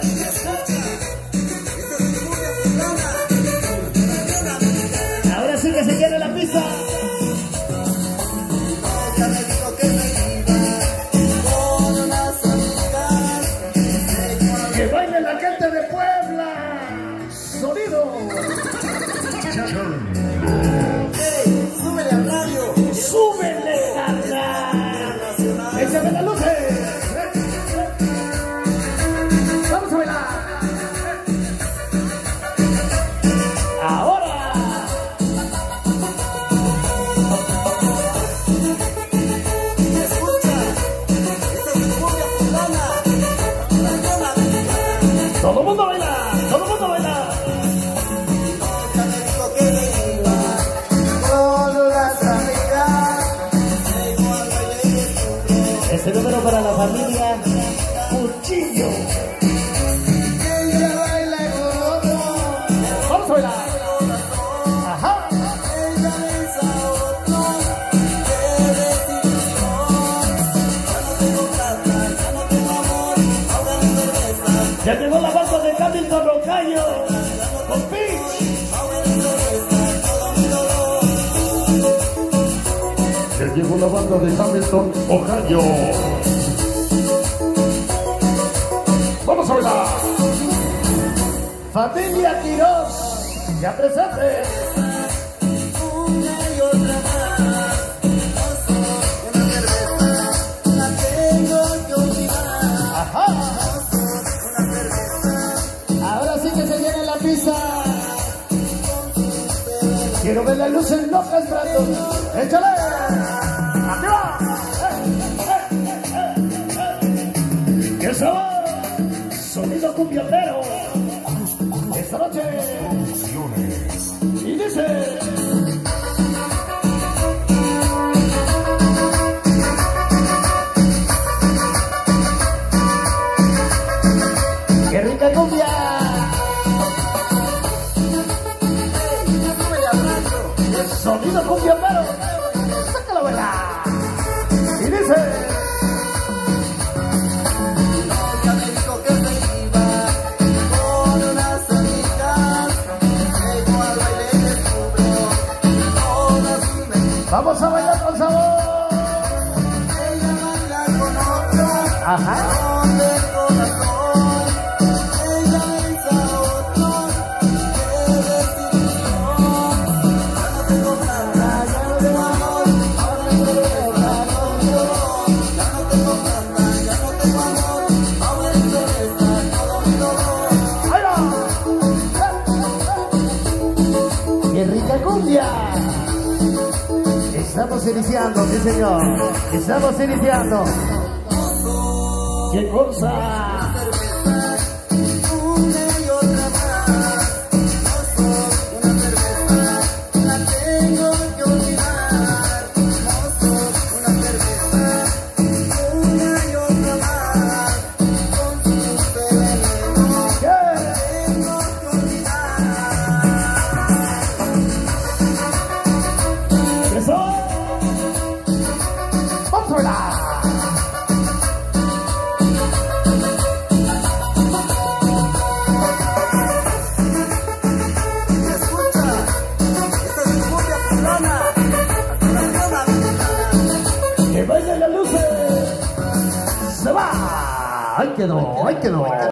Ahora sí que se quiere la pista. Ya me dijo que se iba con unas amigas. Que baile la gente de Puebla. Sonido. Hey, súbele al radio. Súbele, carnal. Échame las luces. Vamos a bailar. Ahora. Escucha, esta es mi cumbia poblana. Todo el mundo baila. Todo el mundo baila. Ya me dijo que se iba con unas amigas. Igual baile y descubrió. Este número para la familia Cuchillo. Ella baila con otro. Vamos a bailar. Ajá. Ella besa a otro. Qué desilusión. Ya no tengo plata, ya no tengo amor. Ahora mi cerveza. Ya llegó la banda de Hamilton Rocayo con Pitch. Ahora mi cerveza. Todo mi dolor. Ya llegó la banda de Hamilton, Ohio. Vamos a bailar. Familia Quirós, ya presente. Una y otra más. Una cerveza. La tengo que olvidar. Ajá. Una cerveza. Ahora sí que se viene la pista. Quiero ver las luces locas, Brandon. ¡Échale! ¡Aquí va! ¡Que se va! Sonido cumbiondero. Esta noche. Y dice. ¡Qué rica cumbia! Súbele al radio. Sonido cumbiondero. ¡Sácalo a bailar! Y dice. Ya me dijo que se iba con unas amigas. Llegó al baile y descubrió todas sus mentiras. Vamos a bailar con sabor. Ella baila con otro. Ajá. Con el corazón. Ella besa a otro. Qué desilusión. Ya no tengo plata, ya no tengo amor. Ahora mi cerveza, todo mi dolor. Ya no tengo plata, ya no tengo amor. Ahora mi cerveza, todo mi dolor. ¡Ahí va! ¡Qué rica cumbia! Estamos iniciando, sí señor. Estamos iniciando. ¡Qué cosa! Una y otra más. Una cerveza, la tengo que olvidar. Una cerveza, una y otra más. Con sus venenos, ¿Qué? tengo que olvidar. ¡Eso! ¡Vamos a bailar! Escucha, esta es mi cumbia poblana. Nacional mexicana. ¡Que bailen las luces! ¡Se va! ¡Ahí quedó! ¡Ahí quedó!